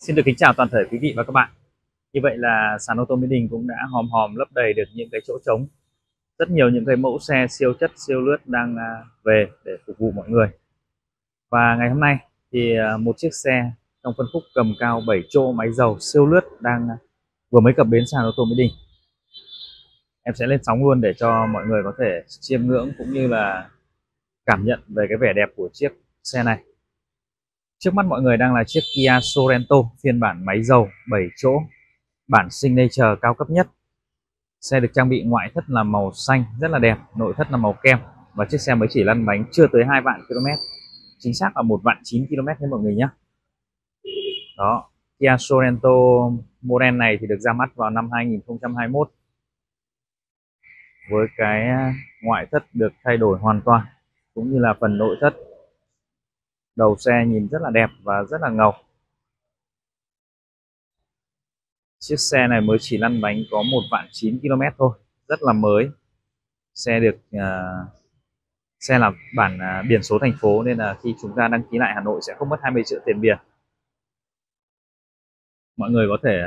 Xin được kính chào toàn thể quý vị và các bạn. Như vậy là sàn ô tô Mỹ Đình cũng đã hòm hòm lấp đầy được những cái chỗ trống. Rất nhiều những cái mẫu xe siêu chất siêu lướt đang về để phục vụ mọi người. Và ngày hôm nay thì một chiếc xe trong phân khúc gầm cao 7 chỗ máy dầu siêu lướt đang vừa mới cập bến sàn ô tô Mỹ Đình. Em sẽ lên sóng luôn để cho mọi người có thể chiêm ngưỡng cũng như là cảm nhận về cái vẻ đẹp của chiếc xe này. Trước mắt mọi người đang là chiếc Kia Sorento phiên bản máy dầu 7 chỗ, bản Signature cao cấp nhất. Xe được trang bị ngoại thất là màu xanh rất là đẹp, nội thất là màu kem và chiếc xe mới chỉ lăn bánh chưa tới 2 vạn km. Chính xác là 1 vạn 9 km nha mọi người nhé. Đó, Kia Sorento model này thì được ra mắt vào năm 2021 với cái ngoại thất được thay đổi hoàn toàn cũng như là phần nội thất. Đầu xe nhìn rất là đẹp và rất là ngầu. Chiếc xe này mới chỉ lăn bánh có 1 vạn 9 km thôi, rất là mới. Xe được xe là bản biển số thành phố nên là khi chúng ta đăng ký lại Hà Nội sẽ không mất 20 triệu tiền biển. Mọi người có thể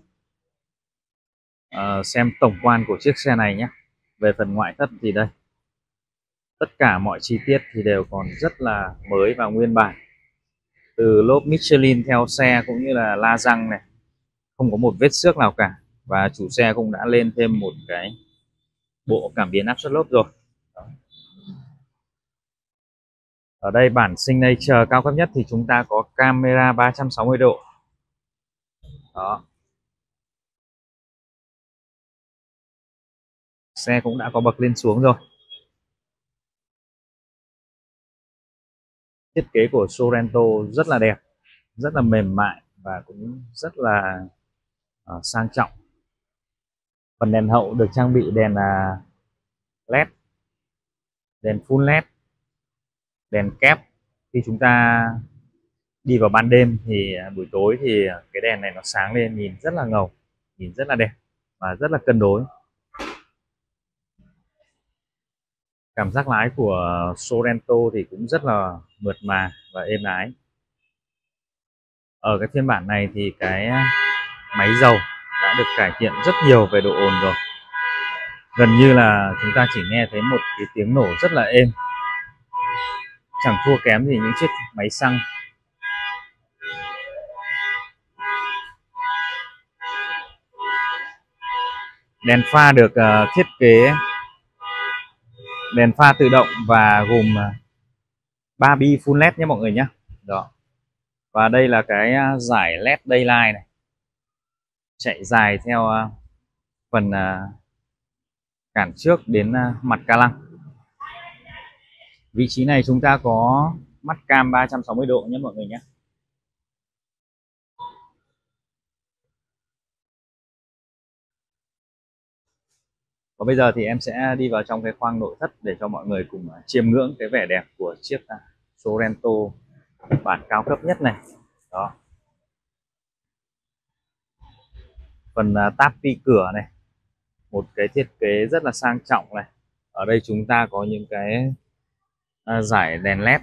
xem tổng quan của chiếc xe này nhé. Về phần ngoại thất thì đây, tất cả mọi chi tiết thì đều còn rất là mới và nguyên bản. Từ lốp Michelin theo xe cũng như là la răng này, không có một vết xước nào cả. Và chủ xe cũng đã lên thêm một cái bộ cảm biến áp suất lốp rồi. Ở đây bản Signature cao cấp nhất thì chúng ta có camera 360 độ. Đó. Xe cũng đã có bậc lên xuống rồi. Thiết kế của Sorento rất là đẹp, rất là mềm mại và cũng rất là sang trọng. Phần đèn hậu được trang bị đèn LED, đèn full LED, đèn kép. Khi chúng ta đi vào ban đêm thì buổi tối thì cái đèn này nó sáng lên nhìn rất là ngầu, nhìn rất là đẹp và rất là cân đối. Cảm giác lái của Sorento thì cũng rất là mượt mà và êm ái. Ở cái phiên bản này thì cái máy dầu đã được cải thiện rất nhiều về độ ồn rồi. Gần như là chúng ta chỉ nghe thấy một cái tiếng nổ rất là êm, chẳng thua kém gì những chiếc máy xăng. Đèn pha được thiết kế đèn pha tự động và gồm 3 bi full LED nhé mọi người nhé. Đó. Và đây là cái giải LED daylight này, chạy dài theo phần cản trước đến mặt ca lăng. Vị trí này chúng ta có mắt cam 360 độ nhé mọi người nhé. Và bây giờ thì em sẽ đi vào trong cái khoang nội thất để cho mọi người cùng chiêm ngưỡng cái vẻ đẹp của chiếc Sorento bản cao cấp nhất này. Đó. Phần táp pi cửa này, một cái thiết kế rất là sang trọng này. Ở đây chúng ta có những cái giải đèn LED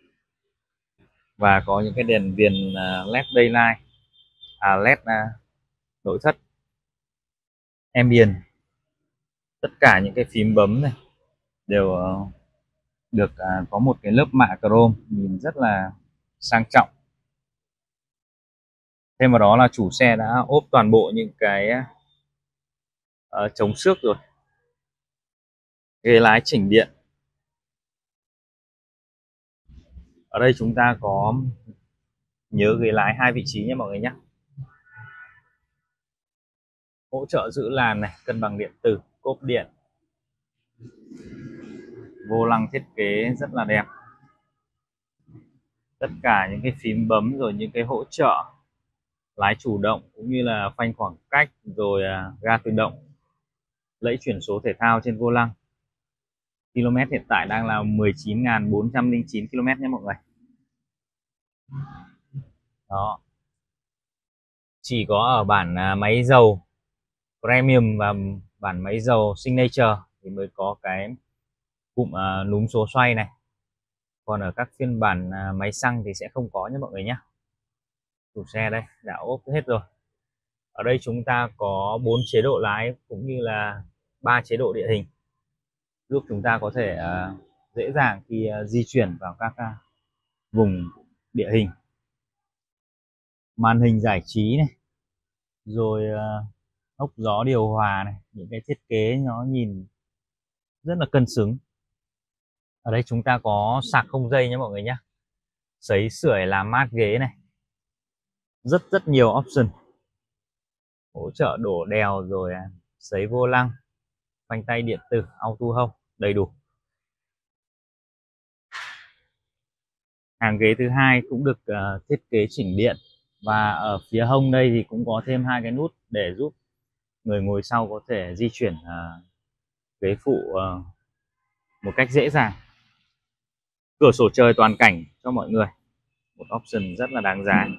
và có những cái đèn viền LED daylight, LED nội thất, ambient. Tất cả những cái phím bấm này đều được có một cái lớp mạ chrome nhìn rất là sang trọng. Thêm vào đó là chủ xe đã ốp toàn bộ những cái chống xước rồi. Ghế lái chỉnh điện. Ở đây chúng ta có nhớ ghế lái 2 vị trí nhé mọi người nhé. Hỗ trợ giữ làn này, cân bằng điện tử, cốp điện. Vô lăng thiết kế rất là đẹp. Tất cả những cái phím bấm rồi những cái hỗ trợ lái chủ động cũng như là phanh khoảng cách rồi ga tự động, lẫy chuyển số thể thao trên vô lăng. Km hiện tại đang là 19.409 km nhé mọi người. Đó. Chỉ có ở bản máy dầu Premium và bản máy dầu Signature thì mới có cái cụm núm số xoay này. Còn ở các phiên bản máy xăng thì sẽ không có nhé mọi người nhé. Chủ xe đây đã ốp hết rồi. Ở đây chúng ta có 4 chế độ lái cũng như là 3 chế độ địa hình, giúp chúng ta có thể dễ dàng khi di chuyển vào các vùng địa hình. Màn hình giải trí này, rồi hốc gió điều hòa này, những cái thiết kế nó nhìn rất là cân xứng. Ở đây chúng ta có sạc không dây nhé mọi người nhé, sấy sưởi làm mát ghế này, rất nhiều option, hỗ trợ đổ đèo, rồi sấy vô lăng, phanh tay điện tử, auto hold, đầy đủ. Hàng ghế thứ hai cũng được thiết kế chỉnh điện, và ở phía hông đây thì cũng có thêm 2 cái nút để giúp người ngồi sau có thể di chuyển ghế phụ một cách dễ dàng. Cửa sổ trời toàn cảnh cho mọi người, một option rất là đáng giá.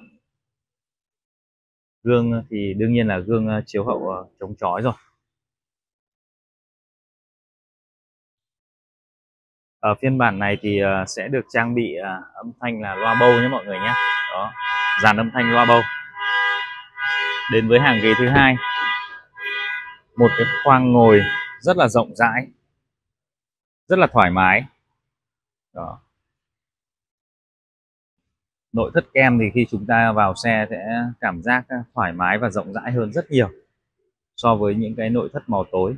Gương thì đương nhiên là gương chiếu hậu chống chói rồi. Ở phiên bản này thì sẽ được trang bị âm thanh là loa bầu nhé mọi người nhé. Đó, dàn âm thanh loa bầu. Đến với hàng ghế thứ hai, một cái khoang ngồi rất là rộng rãi, rất là thoải mái. Đó. Nội thất kem thì khi chúng ta vào xe sẽ cảm giác thoải mái và rộng rãi hơn rất nhiều so với những cái nội thất màu tối.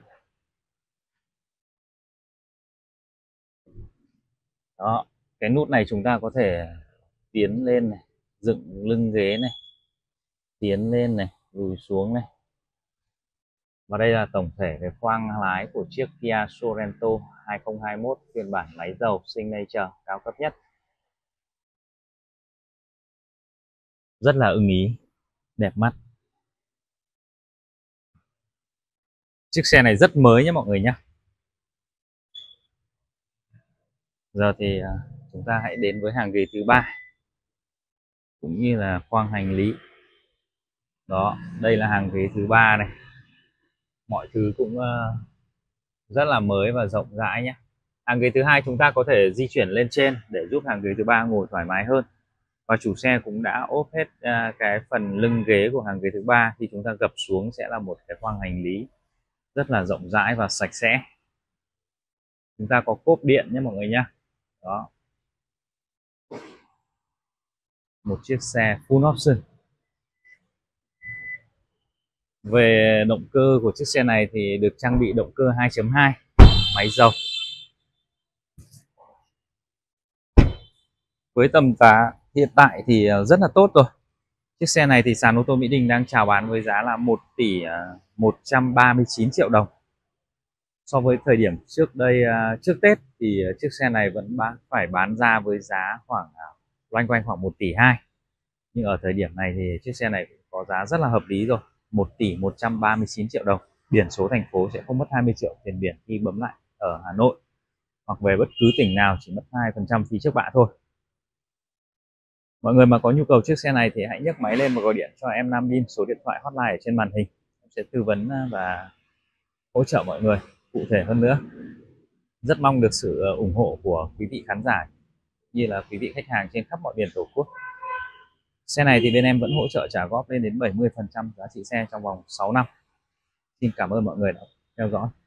Đó, cái nút này chúng ta có thể tiến lên này, dựng lưng ghế này, tiến lên này, lùi xuống này. Và đây là tổng thể cái khoang lái của chiếc Kia Sorento 2021 phiên bản máy dầu Signature cao cấp nhất. Rất là ưng ý, đẹp mắt. Chiếc xe này rất mới nhé mọi người nhé. Giờ thì chúng ta hãy đến với hàng ghế thứ ba, cũng như là khoang hành lý. Đó, đây là hàng ghế thứ ba này. Mọi thứ cũng rất là mới và rộng rãi nhé. Hàng ghế thứ hai chúng ta có thể di chuyển lên trên để giúp hàng ghế thứ ba ngồi thoải mái hơn. Và chủ xe cũng đã ốp hết cái phần lưng ghế của hàng ghế thứ ba. Khi chúng ta gập xuống sẽ là một cái khoang hành lý rất là rộng rãi và sạch sẽ. Chúng ta có cốp điện nhé mọi người nhé. Đó, một chiếc xe full option. Về động cơ của chiếc xe này thì được trang bị động cơ 2.2 máy dầu. Với tầm giá hiện tại thì rất là tốt rồi. Chiếc xe này thì sàn ô tô Mỹ Đình đang chào bán với giá là 1 tỷ 139 triệu đồng. So với thời điểm trước đây, trước Tết thì chiếc xe này vẫn phải bán ra với giá khoảng loanh quanh khoảng 1 tỷ 2. Nhưng ở thời điểm này thì chiếc xe này có giá rất là hợp lý rồi, 1 tỷ 139 triệu đồng. Biển số thành phố sẽ không mất 20 triệu tiền biển khi bấm lại ở Hà Nội, hoặc về bất cứ tỉnh nào chỉ mất 2% phí trước bạ thôi. Mọi người mà có nhu cầu chiếc xe này thì hãy nhấc máy lên và gọi điện cho em Nam Bin, số điện thoại hotline ở trên màn hình. Em sẽ tư vấn và hỗ trợ mọi người cụ thể hơn nữa. Rất mong được sự ủng hộ của quý vị khán giả như là quý vị khách hàng trên khắp mọi miền Tổ quốc. Xe này thì bên em vẫn hỗ trợ trả góp lên đến 70% giá trị xe trong vòng 6 năm. Xin cảm ơn mọi người đã theo dõi.